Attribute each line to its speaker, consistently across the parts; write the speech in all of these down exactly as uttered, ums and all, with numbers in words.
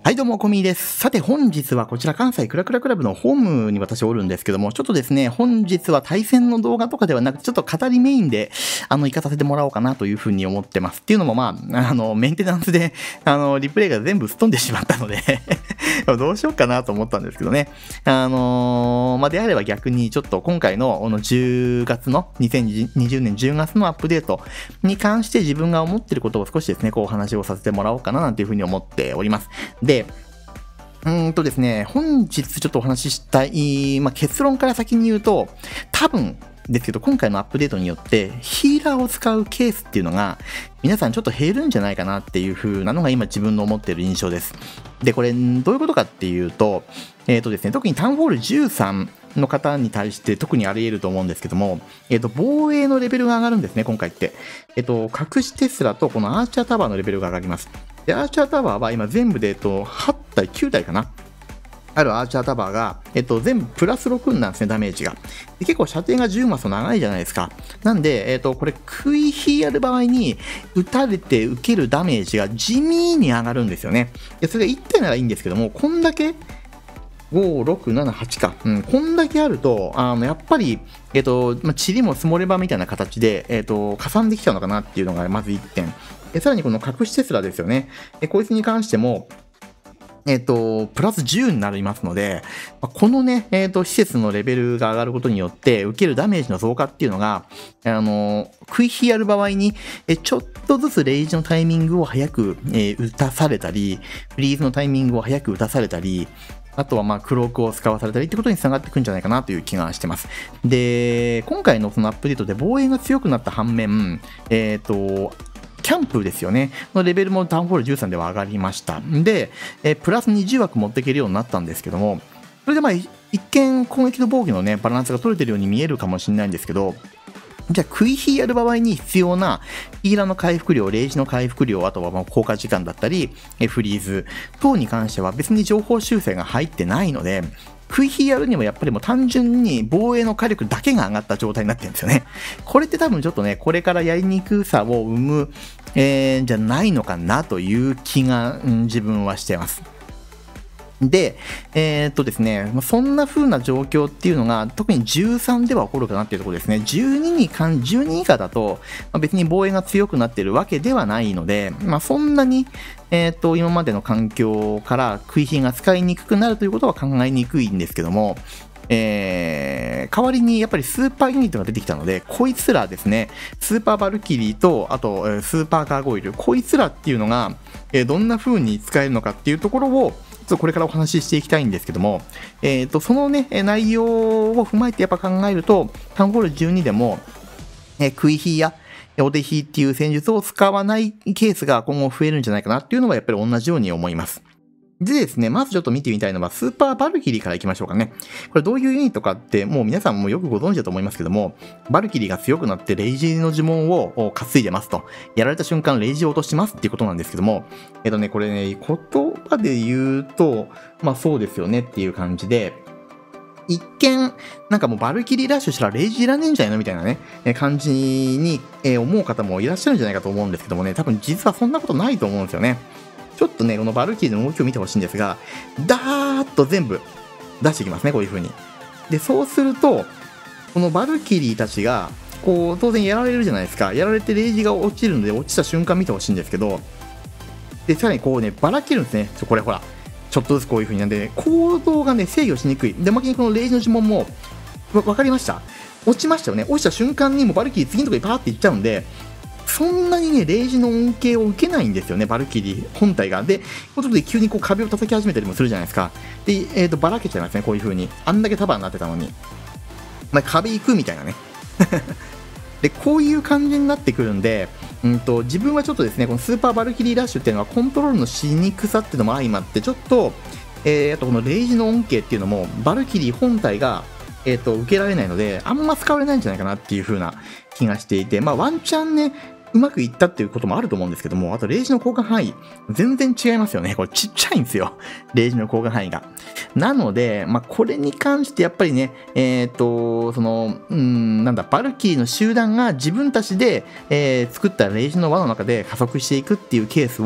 Speaker 1: はいどうも、こみーです。さて本日はこちら関西クラクラクラブのホームに私おるんですけども、ちょっとですね、本日は対戦の動画とかではなくて、ちょっと語りメインで、あの、行かさせてもらおうかなというふうに思ってます。っていうのもまあ、あの、メンテナンスで、あの、リプレイが全部すっ飛んでしまったのでどうしようかなと思ったんですけどね。あのー、まあ、であれば逆にちょっと今回の、このじゅうがつの、にせんにじゅうねんじゅうがつのアップデートに関して自分が思っていることを少しですね、こうお話をさせてもらおうかななんていうふうに思っております。で、うーんとですね、本日ちょっとお話ししたい、まあ、結論から先に言うと、多分ですけど、今回のアップデートによって、ヒーラーを使うケースっていうのが、皆さんちょっと減るんじゃないかなっていう風なのが今自分の思っている印象です。で、これ、どういうことかっていうと、えっとですね、特にタウンホールじゅうさんの方に対して特にあり得ると思うんですけども、えっと、防衛のレベルが上がるんですね、今回って。えっと、隠しテスラとこのアーチャータワーのレベルが上がります。で、アーチャータワーは今全部で、えっと、はち体、きゅう体かな。あるアーチャータワーが、えっと、全部プラスろくなんですね、ダメージが。で結構射程がじゅうマス長いじゃないですか。なんで、えっと、これ、食い火やる場合に、撃たれて受けるダメージが地味に上がるんですよね。でそれがいち体ならいいんですけども、こんだけ、ご、ろく、なな、はちか。うん、こんだけあると、あの、やっぱり、えっと、まあ、塵も積もればみたいな形で、えっと、加算できちゃうのかなっていうのがまずいってん。でさらにこの隠しテスラですよね。でこいつに関しても、えっと、プラスじゅうになりますので、このね、えっと、施設のレベルが上がることによって、受けるダメージの増加っていうのが、あの、食い火やる場合に、えちょっとずつレイジのタイミングを早く、えー、打たされたり、フリーズのタイミングを早く打たされたり、あとはまあクロークを使わされたりってことにつながっていくんじゃないかなという気がしてます。で、今回のそのアップデートで防衛が強くなった反面、えっと、キャンプですよね。のレベルもタウンホールじゅうさんでは上がりました。で、えプラスにじゅう枠持っていけるようになったんですけども、それでまあ、一見攻撃と防御のね、バランスが取れてるように見えるかもしれないんですけど、じゃあ、食い火やる場合に必要なヒーラーの回復量、レイジの回復量、あとはまあ効果時間だったり、フリーズ等に関しては別に情報修正が入ってないので、食い火やるにもやっぱりもう単純に防衛の火力だけが上がった状態になってるんですよね。これって多分ちょっとね、これからやりにくさを生む、えー、じゃないのかなという気が、うん、自分はしてます。で、えー、っとですね、そんな風な状況っていうのが、特にじゅうさんでは起こるかなっていうところですね。じゅうにに関、じゅうに以下だと、まあ、別に防衛が強くなっているわけではないので、まあ、そんなに、えー、っと、今までの環境から食い火が使いにくくなるということは考えにくいんですけども、えー、代わりにやっぱりスーパーユニットが出てきたので、こいつらですね、スーパーバルキリーと、あと、スーパーガーゴイル、こいつらっていうのが、えー、どんな風に使えるのかっていうところを、ちょっとこれからお話ししていきたいんですけども、えーと、そのね、内容を踏まえてやっぱ考えると、タウンホールじゅうにでも、えー、食い火やお手火っていう戦術を使わないケースが今後増えるんじゃないかなっていうのはやっぱり同じように思います。でですね、まずちょっと見てみたいのは、スーパーバルキリーからいきましょうかね。これどういうユニットかって、もう皆さんもよくご存知だと思いますけども、バルキリーが強くなってレイジの呪文を担いでますと。やられた瞬間、レイジを落としますっていうことなんですけども、えっとね、これね、言葉で言うと、まあそうですよねっていう感じで、一見、なんかもうバルキリーラッシュしたらレイジいらねえんじゃないのみたいなね、感じに思う方もいらっしゃるんじゃないかと思うんですけどもね、多分実はそんなことないと思うんですよね。ちょっとね、このバルキリーの動きを見てほしいんですが、ダーッと全部出していきますね、こういう風に。で、そうすると、このバルキリーたちが、こう、当然やられるじゃないですか。やられてレイジが落ちるので、落ちた瞬間見てほしいんですけど、で、さらにこうね、ばらけるんですね。ちょ、これほら、ちょっとずつこういう風になんで、行動がね、制御しにくい。で、まきにこのレイジの呪文も、わ、わかりました？落ちましたよね。落ちた瞬間にもうバルキリー次のとこにパーっていっちゃうんで、そんなにね、レイジの恩恵を受けないんですよね、バルキリー本体が。で、こういうことで急にこう壁を叩き始めたりもするじゃないですか。で、えっと、ばらけちゃいますね、こういう風に。あんだけ束になってたのに。まあ、壁行くみたいなね。で、こういう感じになってくるんで、うんと、自分はちょっとですね、このスーパーバルキリーラッシュっていうのはコントロールのしにくさっていうのも相まって、ちょっと、えー、あとこのレイジの恩恵っていうのも、バルキリー本体が、えっと、受けられないので、あんま使われないんじゃないかなっていう風な気がしていて、まあ、ワンチャンね、うまくいったっていうこともあると思うんですけども、あと、レイジの交換範囲、全然違いますよね。これちっちゃいんですよ。レイジの交換範囲が。なので、まあ、これに関してやっぱりね、えっと、その、うん、なんだ、バルキリーの集団が自分たちで、えー、作ったレイジの輪の中で加速していくっていうケースを、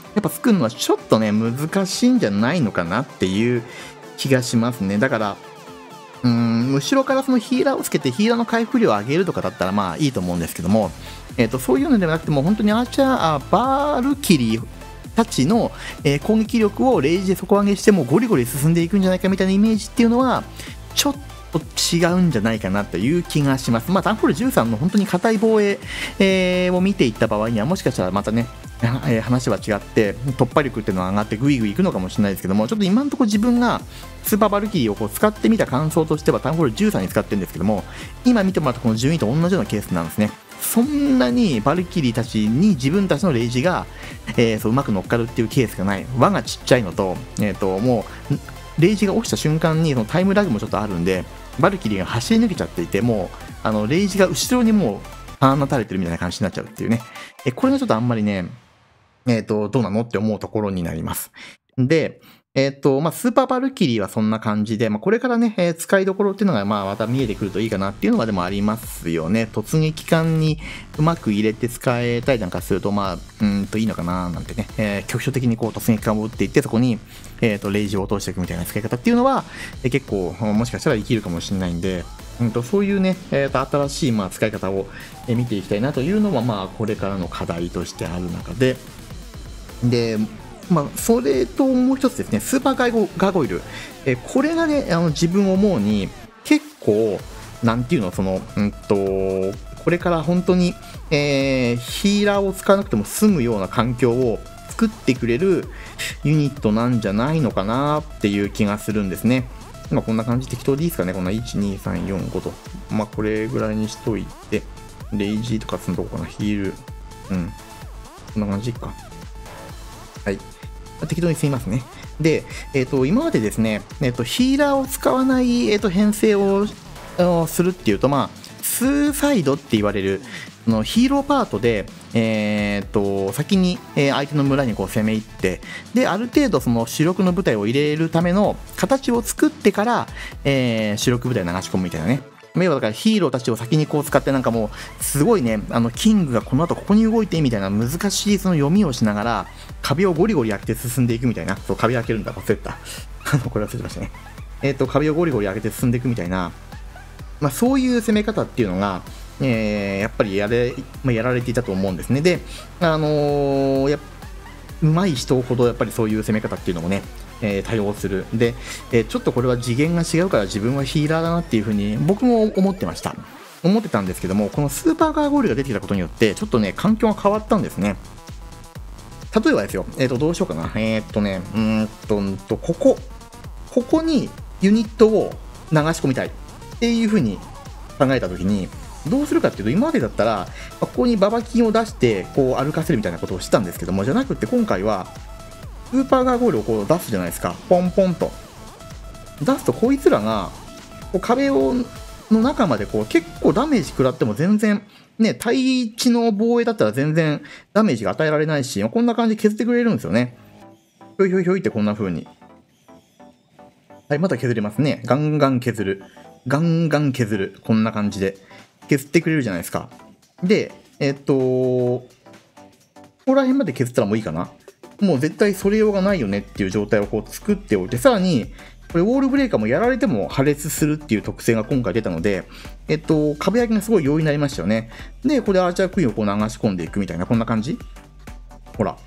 Speaker 1: やっぱ作るのはちょっとね、難しいんじゃないのかなっていう気がしますね。だから、うーん、後ろからそのヒーラーをつけてヒーラーの回復量を上げるとかだったらまあいいと思うんですけども、えーと、そういうのではなくても本当にアーチャー、あバールキリーたちの、えー攻撃力をレイジで底上げしてもゴリゴリ進んでいくんじゃないかみたいなイメージっていうのはちょっと違うんじゃないかなという気がします。まあ、タンフォールじゅうさんの本当に硬い防衛、えーを見ていった場合にはもしかしたらまたね、えー話は違って突破力っていうのは上がってグイグイいくのかもしれないですけども、ちょっと今のところ自分がスーパーバルキリーをこう使ってみた感想としてはタンフォールじゅうさんに使ってるんですけども、今見てもらったこの順位と同じようなケースなんですね。そんなにバルキリーたちに自分たちのレイジが、えーそううまく乗っかるっていうケースがない。輪がちっちゃいのと、えーともうレイジが落ちた瞬間にそのタイムラグもちょっとあるんで、バルキリーが走り抜けちゃっていて、もうあのレイジが後ろにもう放たれてるみたいな感じになっちゃうっていうね。えこれがちょっとあんまりね、えっ、と、どうなのって思うところになります。で、えっ、と、まあ、スーパーバルキリーはそんな感じで、まあ、これからね、えー使いどころっていうのが、まあ、また見えてくるといいかなっていうのがでもありますよね。突撃艦にうまく入れて使えたりなんかすると、まあ、うーんといいのかななんてね、えー局所的にこう突撃艦を撃っていって、そこに、えっ、と、レイジを落としていくみたいな使い方っていうのは、えー結構、もしかしたら生きるかもしれないんで、うんとそういうね、えーと新しいまあ使い方をえー見ていきたいなというのは、まあ、これからの課題としてある中で、で、まあ、それともう一つですね、スーパーガーゴガーゴイル、えーこれがね、あの自分思うに、結構、なんていうの、その、うんと、これから本当に、えーヒーラーを使わなくても済むような環境を作ってくれるユニットなんじゃないのかなっていう気がするんですね。まあ、こんな感じ適当でいいですかね、こんないち、に、さん、よん、ごと。まあ、これぐらいにしといて、レイジーとかすんとこかな、ヒール。うん。こんな感じか。はい。適当にすみますね。で、えっ、と、今までですね、えっ、と、ヒーラーを使わない、えっ、と、編成をあのするっていうと、まあ、ツーサイドって言われる、あのヒーローパートで、えっ、と、先に、えー相手の村にこう攻め入って、で、ある程度その主力の部隊を入れるための形を作ってから、えー主力部隊を流し込むみたいなね。要はだからヒーローたちを先にこう使ってなんかもうすごいね、あのキングがこの後ここに動いてみたいな難しいその読みをしながら壁をゴリゴリ開けて進んでいくみたいな。そう、壁開けるんだ、忘れてた。これ忘れてましたね。えっ、と、壁をゴリゴリ開けて進んでいくみたいな、まあ、そういう攻め方っていうのが、えーやっぱりやれ、まあ、やられていたと思うんですね。で、あのーやっ上手い人ほどやっぱりそういう攻め方っていうのもね、えー多用する。で、えーちょっとこれは次元が違うから自分はヒーラーだなっていうふうに僕も思ってました。思ってたんですけども、このスーパーガーゴールが出てきたことによって、ちょっとね、環境が変わったんですね。例えばですよ、えっ、と、どうしようかな。えっ、とね、うーんと、うんと、ここ、ここにユニットを流し込みたいっていうふうに考えたときに、どうするかっていうと、今までだったら、ここにババキンを出して、こう歩かせるみたいなことをしたんですけども、じゃなくて今回は、スーパーガーゴールをこう出すじゃないですか。ポンポンと。出すと、こいつらが、こう壁をの中までこう結構ダメージ食らっても全然、ね、対地の防衛だったら全然ダメージが与えられないし、こんな感じで削ってくれるんですよね。ひょいひょいひょいってこんな風に。はい、また削れますね。ガンガン削る。ガンガン削る。こんな感じで。削ってくれるじゃないですか。で、えっと、ここら辺まで削ったらもういいかな。もう絶対それ用がないよねっていう状態をこう作っておいて、さらに、これウォールブレーカーもやられても破裂するっていう特性が今回出たので、えっと、壁焼きがすごい容易になりましたよね。で、これアーチャークイーンをこう流し込んでいくみたいな、こんな感じ。ほら。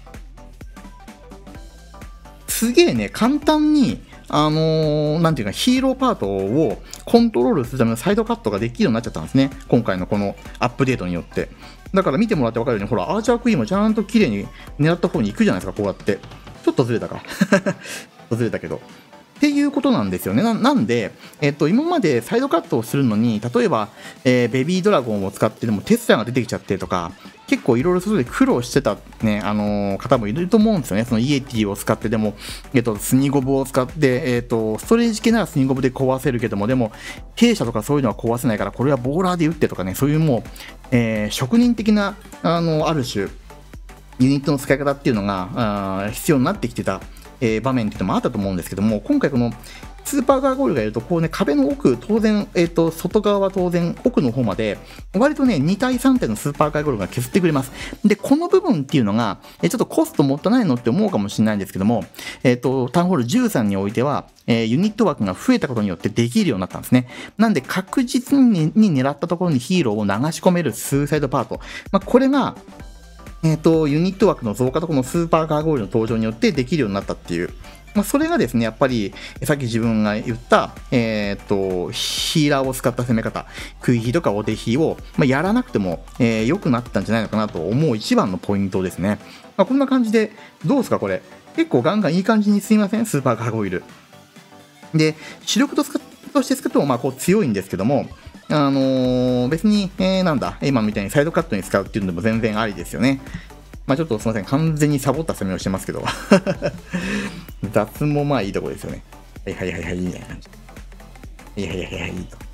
Speaker 1: すげえね、簡単に、あのーなんていうか、ヒーローパートをコントロールするためのサイドカットができるようになっちゃったんですね。今回のこのアップデートによって。だから見てもらって分かるように、ほら、アーチャークイーンもちゃんと綺麗に狙った方に行くじゃないですか、こうやって。ちょっとずれたか。ちょっとずれたけど。っていうことなんですよね。ななんで、えっと、今までサイドカットをするのに、例えば、えーベビードラゴンを使ってでもテスラが出てきちゃってとか、結構いろいろそれで苦労してた、ね、あのー方もいると思うんですよね。そのイエティを使ってでも、えっと、スニゴブを使って、えっと、ストレージ系ならスニゴブで壊せるけども、でも、弊社とかそういうのは壊せないから、これはボーラーで打ってとかね、そういうもう、えー職人的な、あの、ある種、ユニットの使い方っていうのがあー必要になってきてた、えー場面っていうのもあったと思うんですけども、今回このスーパーガーゴイルがいると、こうね、壁の奥、当然、えっと、外側は当然、奥の方まで、割とね、に対さん体のスーパーガーゴイルが削ってくれます。で、この部分っていうのが、えちょっとコストもったいないのって思うかもしれないんですけども、えっと、タウンホールじゅうさんにおいては、えー、ユニット枠が増えたことによってできるようになったんですね。なんで、確実にに狙ったところにヒーローを流し込めるスーサイドパート。まあ、これが、えっと、ユニット枠の増加とこのスーパーガーゴイルの登場によってできるようになったっていう。まあ、それがですね、やっぱり、さっき自分が言った、えっと、ヒーラーを使った攻め方、食い火とかお手火を、まあ、やらなくても、えー、良くなったんじゃないのかなと思う一番のポイントですね。まあ、こんな感じで、どうですかこれ。結構ガンガンいい感じにすいませんスーパーガーゴイル。で、主力として使っても、まあ、こう強いんですけども、あのー、別に、えー、なんだ、今みたいにサイドカットに使うっていうのでも全然ありですよね。まあちょっとすみません、完全にサボった攻めをしてますけど、雑もまあいいところですよね。はいはいはいはい、いいね。はいはいはいはい、いいと。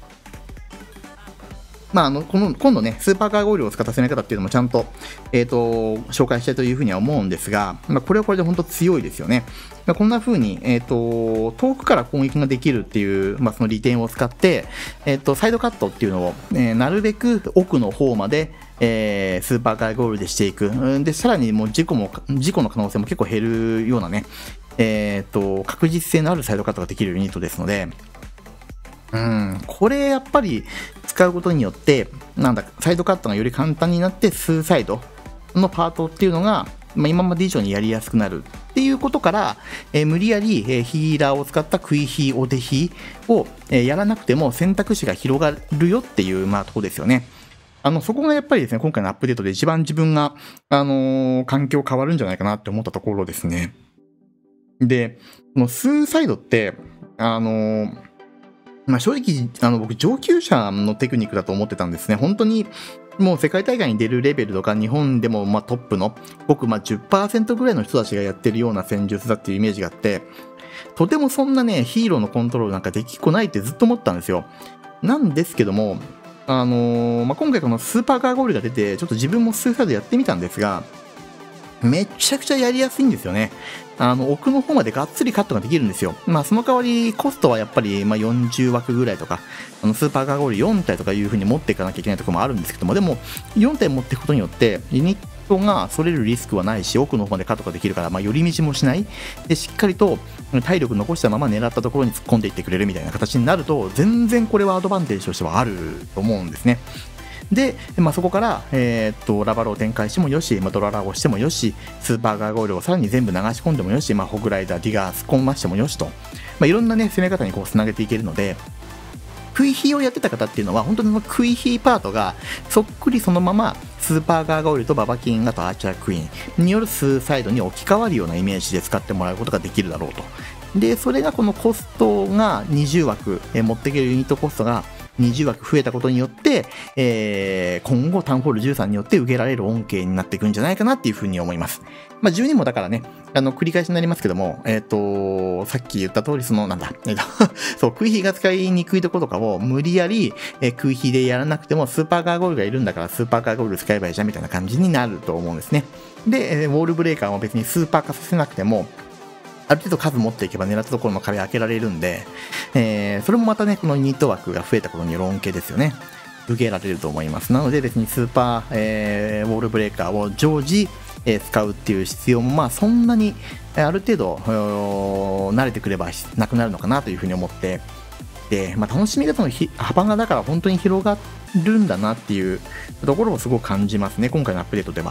Speaker 1: まあ、あの、この、今度ね、スーパーカーゴイルを使った攻め方っていうのもちゃんと、えっと、紹介したいというふうには思うんですが、まあ、これはこれで本当強いですよね。まあ、こんな風に、えっと、遠くから攻撃ができるっていう、まあ、その利点を使って、えっと、サイドカットっていうのを、えー、なるべく奥の方まで、えー、スーパーカーゴールでしていく。で、さらにもう事故も、事故の可能性も結構減るようなね、えっと、確実性のあるサイドカットができるユニットですので、うん、これやっぱり使うことによって、なんだ、サイドカットがより簡単になって、数サイドのパートっていうのが、まあ、今まで以上にやりやすくなるっていうことから、えー、無理やり、えー、ヒーラーを使った食い火、お手火を、えー、やらなくても選択肢が広がるよっていう、まあ、ところですよね。あの、そこがやっぱりですね、今回のアップデートで一番自分が、あのー、環境変わるんじゃないかなって思ったところですね。で、このスーサイドって、あのー、まあ、正直、あの、僕、上級者のテクニックだと思ってたんですね。本当に、もう世界大会に出るレベルとか、日本でもまあトップの、僕、まあ じゅっパーセント ぐらいの人たちがやってるような戦術だっていうイメージがあって、とてもそんなね、ヒーローのコントロールなんかできっこないってずっと思ったんですよ。なんですけども、あのー、まあ、今回このスーパーカーゴールが出て、ちょっと自分もスーサイドやってみたんですが、めちゃくちゃやりやすいんですよね。あの、奥の方までがっつりカットができるんですよ。まあ、その代わり、コストはやっぱり、まあ、よんじゅう枠ぐらいとか、あの、スーパーカーゴールよん体とかいう風に持っていかなきゃいけないところもあるんですけども、でも、よん体持っていくことによって、ユニットがそれるリスクはないし、奥の方までカットができるから、まあ、寄り道もしない。で、しっかりと体力残したまま狙ったところに突っ込んでいってくれるみたいな形になると、全然これはアドバンテージとしてはあると思うんですね。で、まあ、そこから、えー、っとラバロを展開してもよし、まあ、ドララをしてもよし、スーパーガーゴールをさらに全部流し込んでもよし、まあ、ホグライダー、ディガー、スコンマしてもよしと、まあ、いろんな、ね、攻め方にこうつなげていけるので、食い火をやってた方っていうのは、本当にその食い火パートがそっくりそのままスーパーガーゴールとババキンガとアーチャークイーンによるスーサイドに置き換わるようなイメージで使ってもらうことができるだろうと。で、それがこのコストがにじゅう枠、え持っていけるユニットコストがにじゅう枠増えたことによって、えー、今後タウンホールじゅうさんによって受けられる恩恵になっていくんじゃないかなっていうふうに思います。まあ、じゅうにもだからね、あの、繰り返しになりますけども、えっと、さっき言った通り、その、なんだ、えっと、そう、食い火が使いにくいところとかを無理やり、えー、食い火でやらなくても、スーパーガーゴールがいるんだから、スーパーガーゴール使えばいいじゃんみたいな感じになると思うんですね。で、ウォールブレーカーも別にスーパー化させなくても、ある程度数持っていけば狙ったところの壁開けられるんで、えー、それもまたね、このユニット枠が増えたことによる恩恵ですよね。受けられると思います。なので別にスーパー、えー、ウォールブレーカーを常時、えー、使うっていう必要もまあそんなにある程度慣れてくればなくなるのかなというふうに思って、で、まあ、楽しみ方の幅がだから本当に広がるんだなっていうところをすごく感じますね、今回のアップデートでは。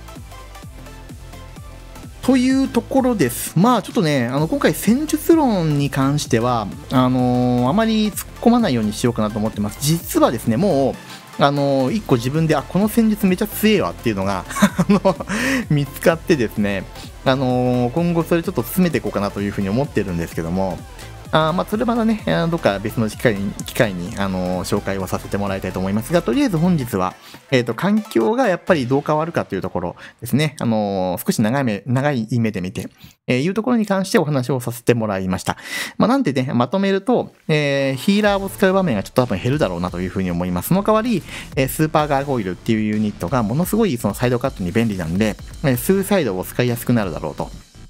Speaker 1: というところです。まあちょっとね、あの今回戦術論に関しては、あのー、あまり突っ込まないようにしようかなと思ってます。実はですね、もう、あのー、一個自分で、あ、この戦術めちゃ強えわっていうのがあの見つかってですね、あのー、今後それちょっと進めていこうかなというふうに思ってるんですけども、あまあ、それまだね、どっか別の機会に、機会に、あのー、紹介をさせてもらいたいと思いますが、とりあえず本日は、えっと、環境がやっぱりどう変わるかというところですね。あのー、少し長い目、長い目で見て、えー、いうところに関してお話をさせてもらいました。まあ、なんでね、まとめると、えー、ヒーラーを使う場面がちょっと多分減るだろうなというふうに思います。その代わり、えー、スーパーガーゴイルっていうユニットがものすごいそのサイドカットに便利なんで、えー、スーサイドを使いやすくなるだろうと。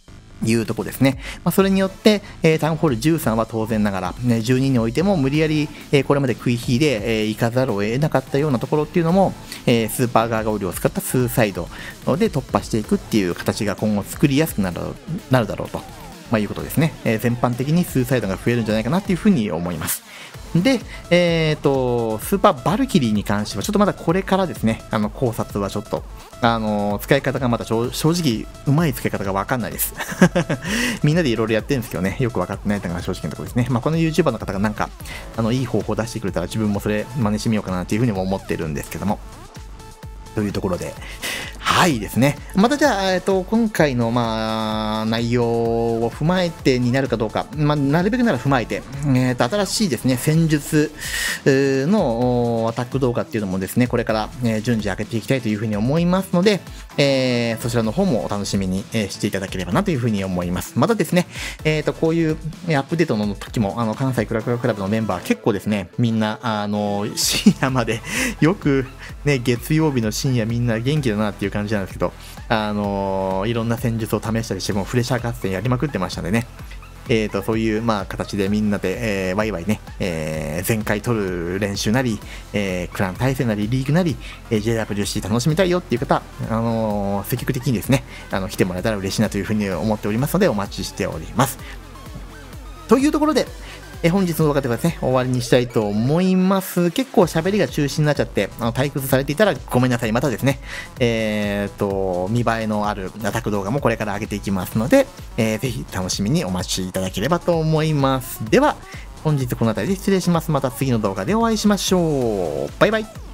Speaker 1: いうとこですね。まあ、それによって、えー、タウンホールじゅうさんは当然ながら、ね、じゅうににおいても無理やり、えー、これまで食い火で、えー、行かざるを得なかったようなところっていうのも、えー、スーパーガーガオリを使ったスーサイドで突破していくっていう形が今後作りやすくなるなるだろうと、まあ、いうことですね。えー、全般的にスーサイドが増えるんじゃないかなっていうふうに思います。で、えっ、ー、と、スーパーバルキリーに関しては、ちょっとまだこれからですね、あの考察はちょっと、あのー、使い方がまだ正直、うまい使い方がわかんないです。みんなでいろいろやってるんですけどね、よくわかってないのが正直なところですね。まあ、この YouTuber の方がなんか、あの、いい方法を出してくれたら自分もそれ真似してみようかなっていうふうにも思ってるんですけども。というところで、はいですね。またじゃあ、えっと、今回の、まあ、内容を踏まえてになるかどうか、まあ、なるべくなら踏まえて、えっと、新しいですね、戦術のアタック動画っていうのもですね、これから、えー、順次上げていきたいというふうに思いますので、えー、そちらの方もお楽しみに、えー、していただければなというふうに思います。またですね、えっと、こういうアップデートの時も、あの、関西クラクラクラブのメンバー結構ですね、みんな、あの、深夜までよく、ね、月曜日の深夜みんな元気だなっていう感じなんですけど、あのー、いろんな戦術を試したりしてもフレッシャー合戦やりまくってましたんでね、えーと、そういう、まあ、形でみんなで、えー、ワイワイね、えー、前回取る練習なり、えー、クラン対戦なり、リーグなり、えー、ジェイダブリューシー 楽しみたいよっていう方、あのー、積極的にですね、あの、来てもらえたら嬉しいなというふうに思っておりますので、お待ちしております。というところで、え本日の動画ではですね、終わりにしたいと思います。結構喋りが中心になっちゃって、あの退屈されていたらごめんなさい。またですね、えー、っと、見栄えのあるアタック動画もこれから上げていきますので、えー、ぜひ楽しみにお待ちいただければと思います。では、本日この辺りで失礼します。また次の動画でお会いしましょう。バイバイ。